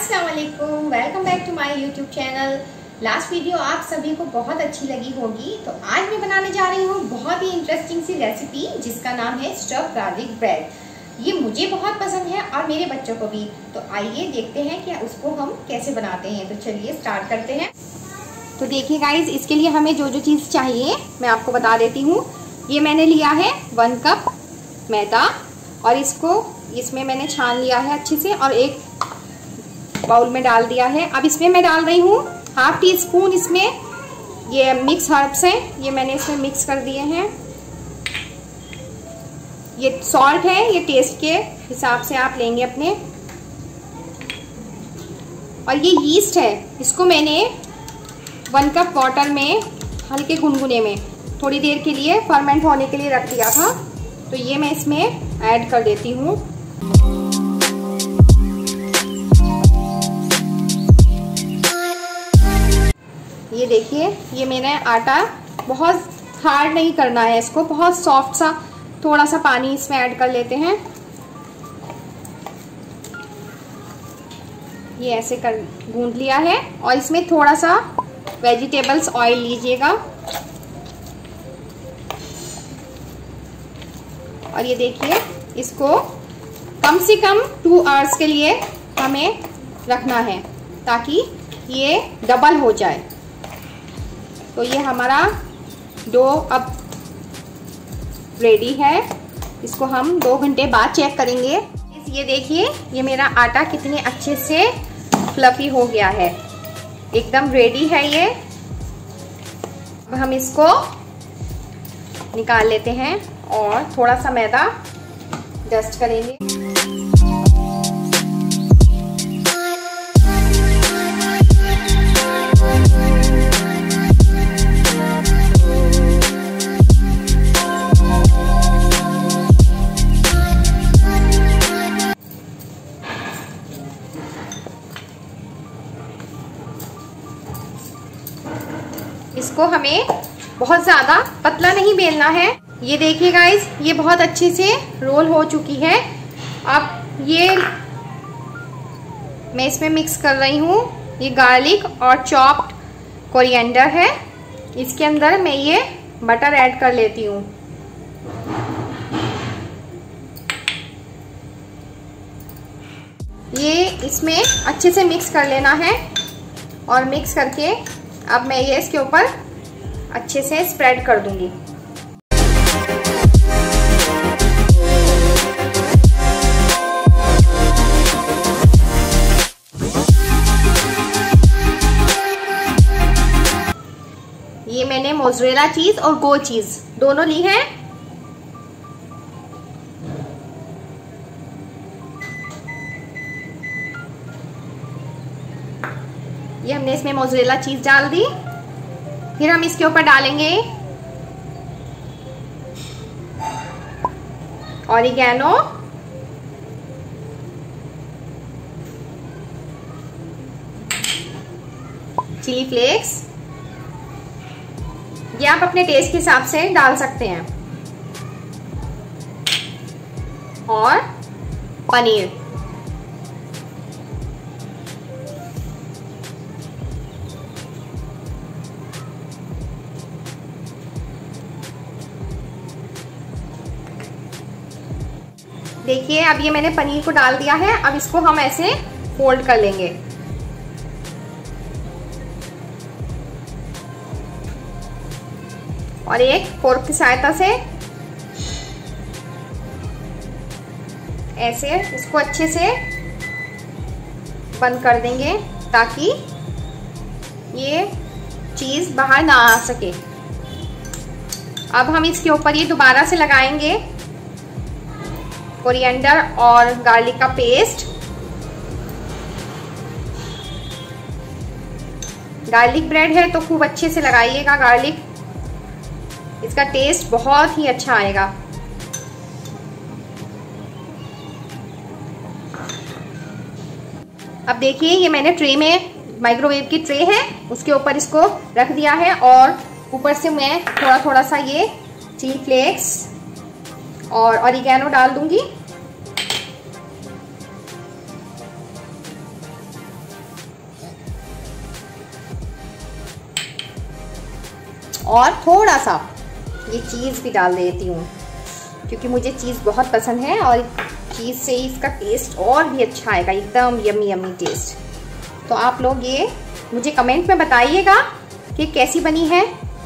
अस्सलाम वालेकुम, welcome back to my YouTube channel. Last video आप सभी को बहुत अच्छी लगी होगी, तो आज मैं बनाने जा रही हूँ बहुत ही इंटरेस्टिंग सी रेसिपी जिसका नाम है स्टफ गार्लिक ब्रेड। ये मुझे बहुत पसंद है और मेरे बच्चों को भी। तो आइए देखते हैं कि उसको हम कैसे बनाते हैं। तो चलिए स्टार्ट करते हैं। तो देखिए गाइज, इसके लिए हमें जो जो चीज़ चाहिए मैं आपको बता देती हूँ। ये मैंने लिया है 1 कप मैदा और इसमें मैंने छान लिया है अच्छे से और एक बाउल में डाल दिया है। अब इसमें मैं डाल रही हूँ ½ टी स्पून इसमें ये मिक्स हर्ब्स हैं, ये मैंने इसमें मिक्स कर दिए हैं। ये सॉल्ट है, ये टेस्ट के हिसाब से आप लेंगे अपने। और ये यीस्ट है, इसको मैंने 1 कप वाटर में हल्के गुनगुने में थोड़ी देर के लिए फर्मेंट होने के लिए रख दिया था। तो ये मैं इसमें ऐड कर देती हूँ। ये देखिए, ये मेरा आटा बहुत हार्ड नहीं करना है, इसको बहुत सॉफ्ट सा थोड़ा सा पानी इसमें ऐड कर लेते हैं। ये ऐसे कर गूंद लिया है और इसमें थोड़ा सा वेजिटेबल्स ऑयल लीजिएगा। और ये देखिए, इसको कम से कम 2 आवर्स के लिए हमें रखना है ताकि ये डबल हो जाए। तो ये हमारा डो अब रेडी है। इसको हम 2 घंटे बाद चेक करेंगे। ये देखिए, ये मेरा आटा कितने अच्छे से फ्लफी हो गया है, एकदम रेडी है ये। अब हम इसको निकाल लेते हैं और थोड़ा सा मैदा डस्ट करेंगे। इसको हमें बहुत ज़्यादा पतला नहीं बेलना है। ये देखिए गाइस, ये बहुत अच्छे से रोल हो चुकी है। अब ये मैं इसमें मिक्स कर रही हूँ। ये गार्लिक और चॉप्ड कोरिएंडर है। इसके अंदर मैं ये बटर ऐड कर लेती हूँ। ये इसमें अच्छे से मिक्स कर लेना है और मिक्स करके अब मैं ये इसके ऊपर अच्छे से स्प्रेड कर दूंगी। ये मैंने मोज़रेला चीज और गो चीज दोनों ली है। ये हमने इसमें मोज़रेला चीज डाल दी। फिर हम इसके ऊपर डालेंगे ऑरिगेनो, चिली फ्लेक्स, ये आप अपने टेस्ट के हिसाब से डाल सकते हैं, और पनीर। देखिए, अब ये मैंने पनीर को डाल दिया है। अब इसको हम ऐसे फोल्ड कर लेंगे। और एक फोर्क की सहायता से ऐसे इसको अच्छे से बंद कर देंगे ताकि ये चीज बाहर ना आ सके। अब हम इसके ऊपर ये दोबारा से लगाएंगे कोरिएंडर और गार्लिक का पेस्ट। गार्लिक ब्रेड है तो खूब अच्छे से लगाइएगा गार्लिक, इसका टेस्ट बहुत ही अच्छा आएगा। अब देखिए, ये मैंने ट्रे में, माइक्रोवेव की ट्रे है, उसके ऊपर इसको रख दिया है और ऊपर से मैं थोड़ा थोड़ा सा ये चिली फ्लेक्स और ऑरिगेनो डाल दूंगी। और थोड़ा सा ये चीज़ भी डाल देती हूँ, क्योंकि मुझे चीज़ बहुत पसंद है और चीज़ से ही इसका टेस्ट और भी अच्छा आएगा, एकदम यम्मी यम्मी टेस्ट। तो आप लोग ये मुझे कमेंट में बताइएगा कि कैसी बनी है,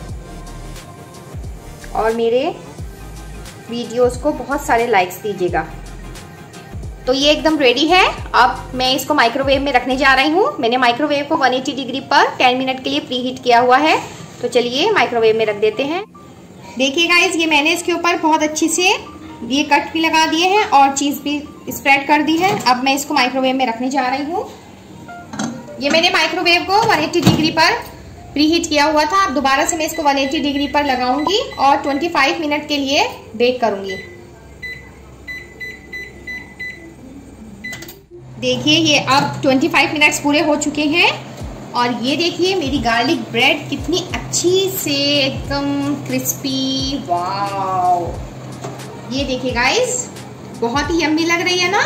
और मेरे वीडियोस को बहुत सारे लाइक्स दीजिएगा। तो ये एकदम रेडी है। अब मैं इसको माइक्रोवेव में रखने जा रही हूँ। मैंने माइक्रोवेव को 180 डिग्री पर 10 मिनट के लिए प्री हीट किया हुआ है। तो चलिए माइक्रोवेव में रख देते हैं। देखिए गाइस, ये मैंने इसके ऊपर बहुत अच्छी से ये कट भी लगा दिए हैं और चीज़ भी स्प्रेड कर दी है। अब मैं इसको माइक्रोवेव में रखने जा रही हूँ। ये मैंने माइक्रोवेव को 180 डिग्री पर प्री हीट किया हुआ था। अब दोबारा से मैं इसको 180 डिग्री पर लगाऊंगी और 25 मिनट के लिए बेक करूंगी। देखिए ये अब 25 मिनट्स पूरे हो चुके हैं और ये देखिए मेरी गार्लिक ब्रेड कितनी अच्छी से एकदम क्रिस्पी, वाव। ये देखिए गाइस, बहुत ही यम्मी लग रही है ना।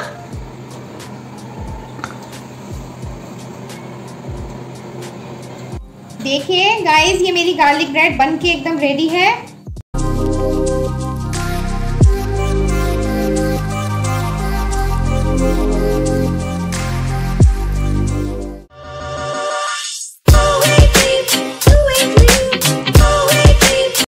देखिए गाइस, ये मेरी गार्लिक ब्रेड बन के एकदम रेडी है।